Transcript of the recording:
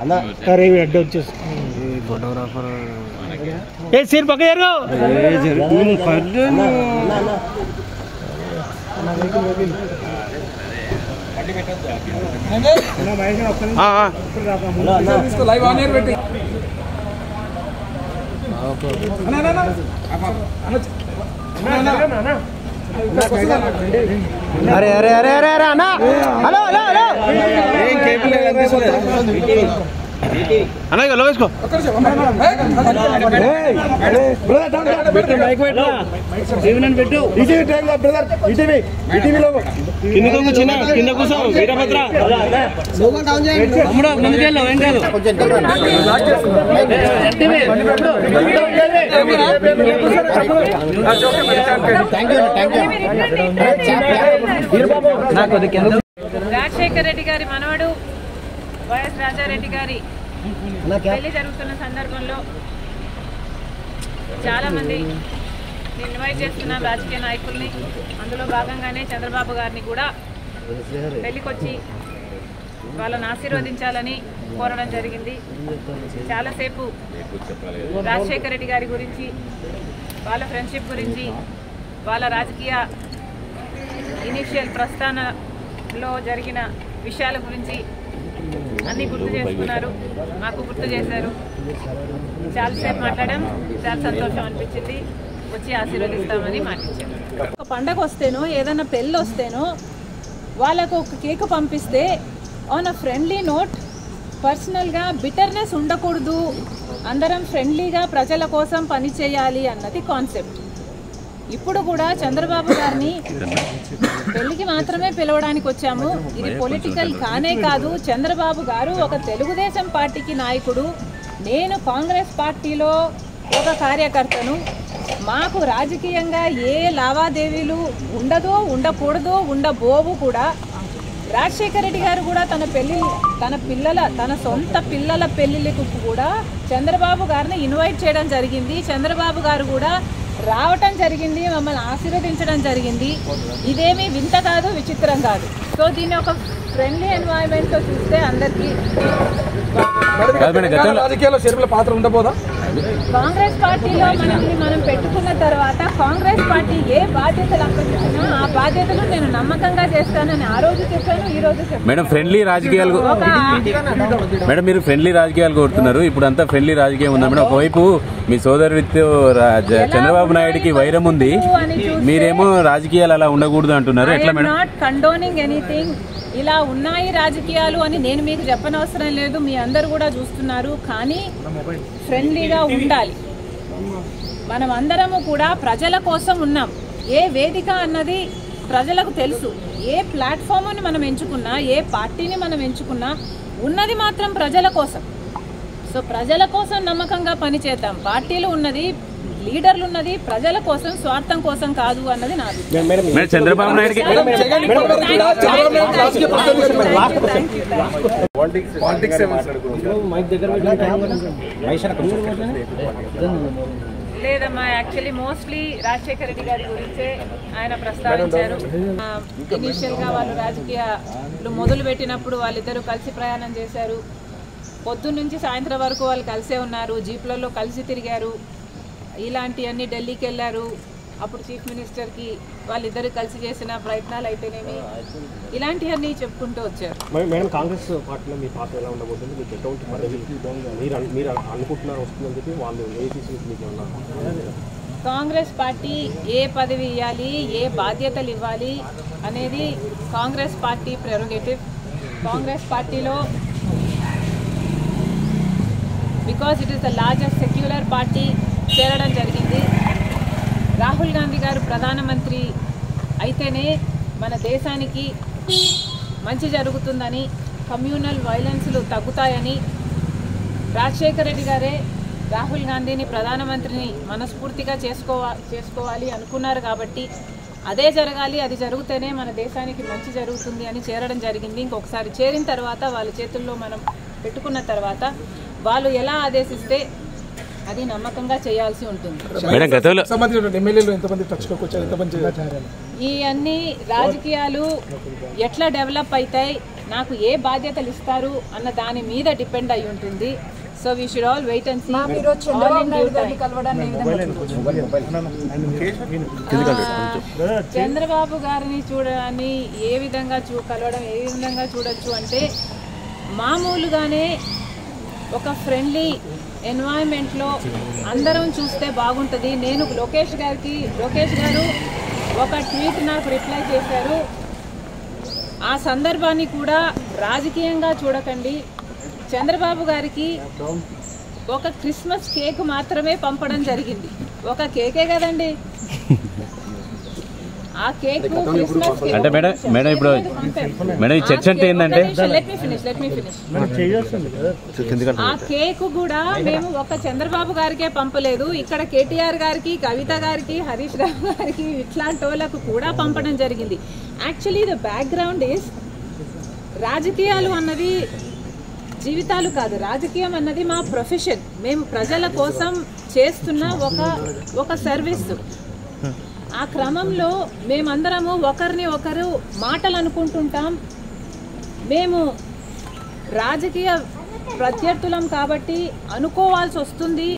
अरे अड्डे photographer seat पक्के लाइव ऑन एयर बैठी अरे अरे अरे अरे अरे अना हेलो हेलो हेलो अना लो इसको కింద కూర్చో వీరభద్ర తమ్ముడు ముందుకెళ్ళు ఏం కాదు రాజశేఖర్ రెడ్డి గారి మనవడు వైఎస్ రాజారెడ్డి గారి పెళ్లి జరుగుతున్న సందర్భంలో చాలా మంది ఇన్వైట్ చేస్తున్న రాజకీయ నాయకుల్ని, అందులో భాగంగానే చంద్రబాబు గారిని కూడా పెళ్లికొచ్చి వాళ్ళని ఆశీర్వదించాలని కోరడం జరిగింది. చాలాసేపు రాజశేఖర్ రెడ్డి గారి గురించి, వాళ్ళ ఫ్రెండ్షిప్ గురించి, వాళ్ళ రాజకీయ ఇనిషియల్ ప్రస్థానంలో జరిగిన విషయాల గురించి అన్నీ గుర్తు చేసుకున్నారు, మాకు గుర్తు చేశారు. చాలాసేపు మాట్లాడాం, చాలా సంతోషం అనిపించింది. వచ్చి ఆశీర్వదిస్తామని మాటించారు. ఒక పండగ వస్తేనో ఏదైనా పెళ్ళి వస్తేనో వాళ్ళకు ఒక కేక్ పంపిస్తే ఆన్ అ ఫ్రెండ్లీ నోట్, పర్సనల్గా బిటర్నెస్ ఉండకూడదు, అందరం ఫ్రెండ్లీగా ప్రజల కోసం పనిచేయాలి అన్నది కాన్సెప్ట్. ఇప్పుడు కూడా చంద్రబాబు గారిని పెళ్లికి మాత్రమే పిలవడానికి వచ్చాము. ఇది పొలిటికల్ కానే కాదు. చంద్రబాబు గారు ఒక తెలుగుదేశం పార్టీకి నాయకుడు, నేను కాంగ్రెస్ పార్టీలో ఒక కార్యకర్తను. మాకు రాజకీయంగా ఏ లావాదేవీలు ఉండదో, ఉండకూడదో, ఉండబోవు కూడా. రాజశేఖర రెడ్డి గారు కూడా తన సొంత పిల్లల పెళ్లిళ్ళకు కూడా చంద్రబాబు గారిని ఇన్వైట్ చేయడం జరిగింది. చంద్రబాబు గారు కూడా రావటం జరిగింది, మమ్మల్ని ఆశీర్వదించడం జరిగింది. ఇదేమీ వింత కాదు, విచిత్రం కాదు. సో దీన్ని ఒక ఫ్రెండ్లీ ఎన్వైరన్మెంట్తో చూస్తే అందరికీ రాజకీయాల్లో షర్మిల పాత్ర ఉండబోదా? కాంగ్రెస్ పార్టీలో మనం పెట్టుకున్న తర్వాత కాంగ్రెస్ పార్టీ ఏ బాధ్యతలు అప్పగించినా ఆ బాధ్యతలు నేను నమ్మకంగా చేస్తానని ఆ రోజు చెప్పాను, ఈ రోజు చెప్పాను. మేడం ఫ్రెండ్లీ రాజకీయాలు మేడం మీరు ఫ్రెండ్లీ రాజకీయాలు కోరుతున్నారు. ఇప్పుడు అంతా ఫ్రెండ్లీ రాజకీయం ఉందా మేడం? ఒకవైపు మీ సోదరుడితో చంద్రబాబు నాయుడుకి వైరం ఉంది, మీరేమో రాజకీయాలు అలా ఉండకూడదు అంటున్నారు. ఎట్లా మేడం? Not condoning anything. ఇలా ఉన్నాయి రాజకీయాలు అని నేను మీకు చెప్పనవసరం లేదు, మీ అందరు కూడా చూస్తున్నారు. కానీ ఫ్రెండ్లీగా ఉండాలి. మనం అందరము కూడా ప్రజల కోసం ఉన్నాం. ఏ వేదిక అన్నది ప్రజలకు తెలుసు. ఏ ప్లాట్ఫామ్ని మనం ఎంచుకున్నా, ఏ పార్టీని మనం ఎంచుకున్నా ఉన్నది మాత్రం ప్రజల కోసం. సో ప్రజల కోసం నమ్మకంగా పనిచేద్దాం. పార్టీలు ఉన్నది, లీడర్లు ఉన్నది ప్రజల కోసం, స్వార్థం కోసం కాదు అన్నది నాది. చంద్రబాబు నాయుడు లేదమ్మా, యాక్చువల్లీ మోస్ట్లీ రాజశేఖర రెడ్డి గారి గురించే ఆయన ప్రస్తావించారు. ఇనీషియల్గా వాళ్ళు రాజకీయాలు మొదలు పెట్టినప్పుడు వాళ్ళిద్దరూ కలిసి ప్రయాణం చేశారు. పొద్దున్న నుంచి సాయంత్రం వరకు వాళ్ళు కలిసే ఉన్నారు, జీప్లలో కలిసి తిరిగారు. ఇలాంటివన్నీ ఢిల్లీకి వెళ్ళారు. అప్పుడు చీఫ్ మినిస్టర్కి వాళ్ళిద్దరు కలిసి చేసిన ప్రయత్నాలు అయితేనేమి, ఇలాంటివన్నీ చెప్పుకుంటూ వచ్చారు. మేడం కాంగ్రెస్ పార్టీలో మీ పాత్ర ఎలా ఉండబోతుంది? మీకు ఎటువంటి పదవి మీరు అనుకుంటున్నారు వస్తుందని చెప్పి వాళ్ళు కాంగ్రెస్ పార్టీ ఏ పదవి ఇవ్వాలి, ఏ బాధ్యతలు ఇవ్వాలి అనేది కాంగ్రెస్ పార్టీ ప్రెరోగేటివ్. కాంగ్రెస్ పార్టీలో because it is the largest secular party చేరడం జరిగింది. రాహుల్ గాంధీ గారు ప్రధానమంత్రి అయితేనే మన దేశానికి మంచి జరుగుతుందని, కమ్యూనల్ వైలెన్స్లు తగ్గుతాయని రాజశేఖర రెడ్డి గారే రాహుల్ గాంధీని ప్రధానమంత్రిని మనస్ఫూర్తిగా చేసుకోవాలి అనుకున్నారు. కాబట్టి అదే జరగాలి, అది జరిగితేనే మన దేశానికి మంచి జరుగుతుంది అని చేరడం జరిగింది. ఇంకొకసారి చేరిన తర్వాత వాళ్ళ చేతుల్లో మనం పెట్టుకున్న తర్వాత వాళ్ళు ఎలా ఆదేశిస్తే అది నమ్మకంగా చేయాల్సి ఉంటుంది. మేడం గతంలో సంబంధించిన ఎమ్మెల్యేలు ఎంతమంది టచ్లోకి వచ్చారు, ఎంతమంది ఈ అన్ని రాజకీయాలు ఎట్లా డెవలప్ అవుతాయి, నాకు ఏ బాధ్యతలు ఇస్తారు అన్న దాని మీద డిపెండ్ అయి ఉంటుంది. So we should all wait and see. Chandrababu గారిని చూడడాన్ని ఏ విధంగా కలవడం ఏ విధంగా చూడొచ్చు అంటే, మామూలుగానే ఒక ఫ్రెండ్లీ ఎన్వైరన్మెంట్లో అందరం చూస్తే బాగుంటుంది. నేను లోకేష్ గారు ఒక ట్వీట్ నాకు రిప్లై చేశారు. ఆ సందర్భాన్ని కూడా రాజకీయంగా చూడకండి. చంద్రబాబు గారికి ఒక క్రిస్మస్ కేక్ మాత్రమే పంపడం జరిగింది. ఒక కేకే కదండి, ఆ కేక్ క్రిస్మస్ కేక్. అంటే మేడం ఇప్పుడు మేడం ఈ చర్చ అంటే ఏంటంటే, లెట్ మీ ఫినిష్. ఆ కేక్ కూడా మేము ఒక చంద్రబాబు గారికే పంపలేదు, ఇక్కడ కేటీఆర్ గారికి, కవిత గారికి, హరీష్ రావు గారికి, ఇట్లాంటి వాళ్ళకు కూడా పంపడం జరిగింది. యాక్చువల్లీ ద బ్యాక్గ్రౌండ్ ఈస్, రాజకీయాలు అన్నది జీవితాలు కాదు, రాజకీయం అన్నది మా ప్రొఫెషన్. మేము ప్రజల కోసం చేస్తున్న ఒక సర్వీస్. ఆ క్రమంలో మేమందరము ఒకరిని ఒకరు మాటలు అనుకుంటుంటాం. మేము రాజకీయ ప్రత్యర్థులం కాబట్టి అనుకోవాల్సి వస్తుంది.